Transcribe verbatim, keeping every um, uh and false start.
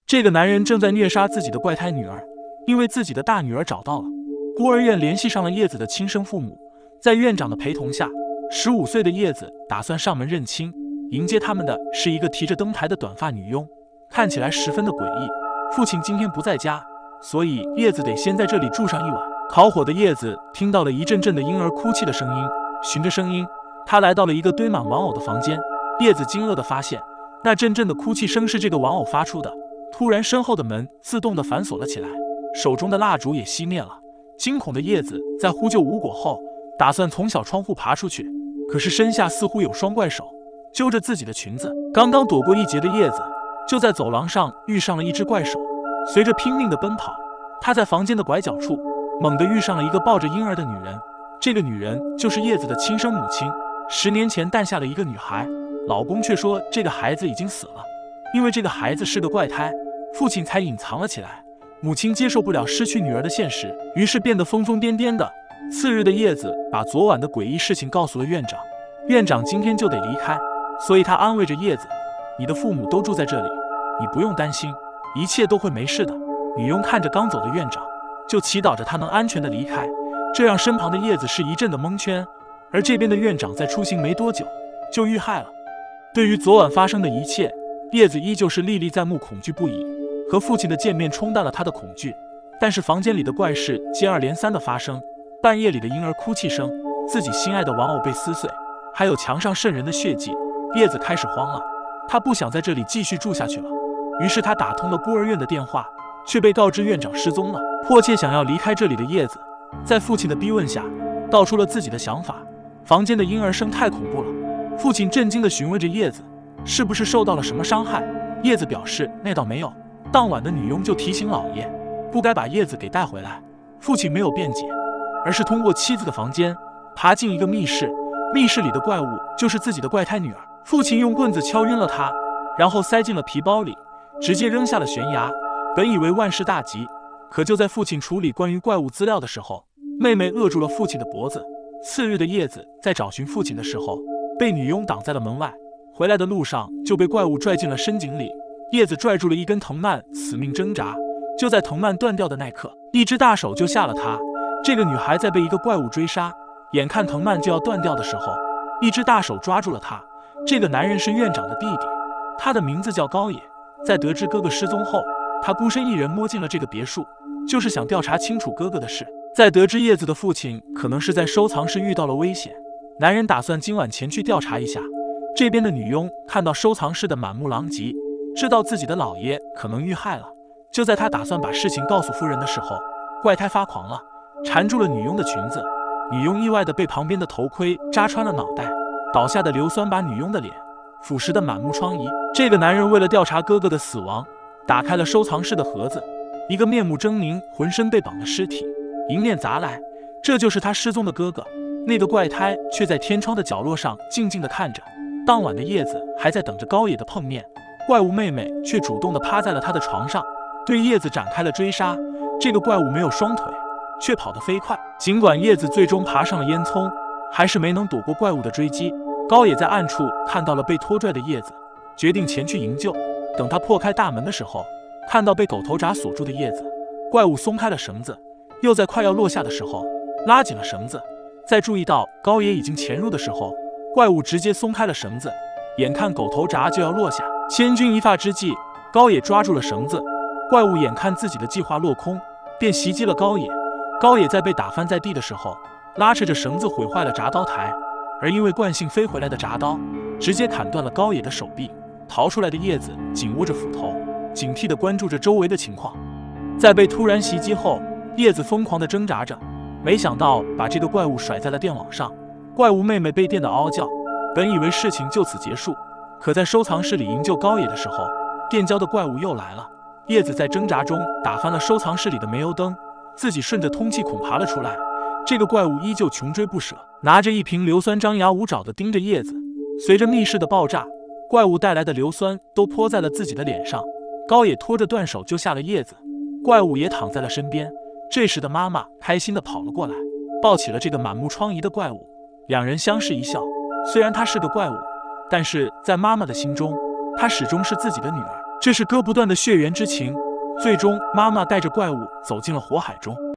这个男人正在虐杀自己的怪胎女儿，因为自己的大女儿找到了。孤儿院联系上了叶子的亲生父母，在院长的陪同下，十五岁的叶子打算上门认亲。迎接他们的是一个提着灯牌的短发女佣，看起来十分的诡异。父亲今天不在家，所以叶子得先在这里住上一晚。烤火的叶子听到了一阵阵的婴儿哭泣的声音，循着声音，他来到了一个堆满玩偶的房间。叶子惊愕地发现，那阵阵的哭泣声是这个玩偶发出的。突然，身后的门自动地反锁了起来，手中的蜡烛也熄灭了。惊恐的叶子在呼救无果后，打算从小窗户爬出去，可是身下似乎有双怪手揪着自己的裙子。刚刚躲过一劫的叶子，就在走廊上遇上了一只怪手。随着拼命的奔跑，他在房间的拐角处猛地遇上了一个抱着婴儿的女人。这个女人就是叶子的亲生母亲，十年前诞下了一个女孩，老公却说这个孩子已经死了，因为这个孩子是个怪胎，父亲才隐藏了起来。母亲接受不了失去女儿的现实，于是变得疯疯癫癫的。次日的叶子把昨晚的诡异事情告诉了院长，院长今天就得离开，所以他安慰着叶子，你的父母都住在这里，你不用担心，一切都会没事的。女佣看着刚走的院长，就祈祷着他能安全的离开，这让身旁的叶子是一阵的蒙圈。而这边的院长在出行没多久就遇害了。对于昨晚发生的一切，叶子依旧是历历在目，恐惧不已。和父亲的见面冲淡了他的恐惧，但是房间里的怪事接二连三的发生，半夜里的婴儿哭泣声，自己心爱的玩偶被撕碎，还有墙上渗人的血迹。叶子开始慌了，他不想在这里继续住下去了，于是他打通了孤儿院的电话，却被告知院长失踪了。迫切想要离开这里的叶子，在父亲的逼问下，道出了自己的想法。房间的婴儿声太恐怖了，父亲震惊地询问着叶子，是不是受到了什么伤害？叶子表示那倒没有。当晚的女佣就提醒老爷，不该把叶子给带回来。父亲没有辩解，而是通过妻子的房间爬进一个密室，密室里的怪物就是自己的怪胎女儿。父亲用棍子敲晕了她，然后塞进了皮包里，直接扔下了悬崖。本以为万事大吉，可就在父亲处理关于怪物资料的时候，妹妹扼住了父亲的脖子。次日的叶子在找寻父亲的时候，被女佣挡在了门外，回来的路上就被怪物拽进了深井里。叶子拽住了一根藤蔓，死命挣扎。就在藤蔓断掉的那刻，一只大手救下了她。这个女孩在被一个怪物追杀，眼看藤蔓就要断掉的时候，一只大手抓住了她。这个男人是院长的弟弟，他的名字叫高野。在得知哥哥失踪后，他孤身一人摸进了这个别墅，就是想调查清楚哥哥的事。在得知叶子的父亲可能是在收藏室遇到了危险，男人打算今晚前去调查一下。这边的女佣看到收藏室的满目狼藉，知道自己的老爷可能遇害了。就在他打算把事情告诉夫人的时候，怪胎发狂了，缠住了女佣的裙子。女佣意外地被旁边的头盔扎穿了脑袋，倒下的硫酸把女佣的脸腐蚀得满目疮痍。这个男人为了调查哥哥的死亡，打开了收藏室的盒子，一个面目狰狞、浑身被绑的尸体迎面砸来，这就是他失踪的哥哥。那个怪胎却在天窗的角落上静静地看着。当晚的叶子还在等着高野的碰面，怪物妹妹却主动地趴在了他的床上，对叶子展开了追杀。这个怪物没有双腿，却跑得飞快。尽管叶子最终爬上了烟囱，还是没能躲过怪物的追击。高野在暗处看到了被拖拽的叶子，决定前去营救。等他破开大门的时候，看到被狗头铡锁住的叶子，怪物松开了绳子，又在快要落下的时候拉紧了绳子。在注意到高野已经潜入的时候，怪物直接松开了绳子。眼看狗头铡就要落下，千钧一发之际，高野抓住了绳子。怪物眼看自己的计划落空，便袭击了高野。高野在被打翻在地的时候，拉扯着绳子毁坏了铡刀台，而因为惯性飞回来的铡刀直接砍断了高野的手臂。逃出来的叶子紧握着斧头，警惕地关注着周围的情况。在被突然袭击后，叶子疯狂地挣扎着，没想到把这个怪物甩在了电网上。怪物妹妹被电得嗷嗷叫，本以为事情就此结束，可在收藏室里营救高野的时候，电焦的怪物又来了。叶子在挣扎中打翻了收藏室里的煤油灯，自己顺着通气孔爬了出来。这个怪物依旧穷追不舍，拿着一瓶硫酸张牙舞爪地盯着叶子。随着密室的爆炸，怪物带来的硫酸都泼在了自己的脸上。高野拖着断手救下了叶子，怪物也躺在了身边。这时的妈妈开心地跑了过来，抱起了这个满目疮痍的怪物。两人相视一笑，虽然他是个怪物，但是在妈妈的心中，他始终是自己的女儿。 这是割不断的血缘之情。最终，妈妈带着怪物走进了火海中。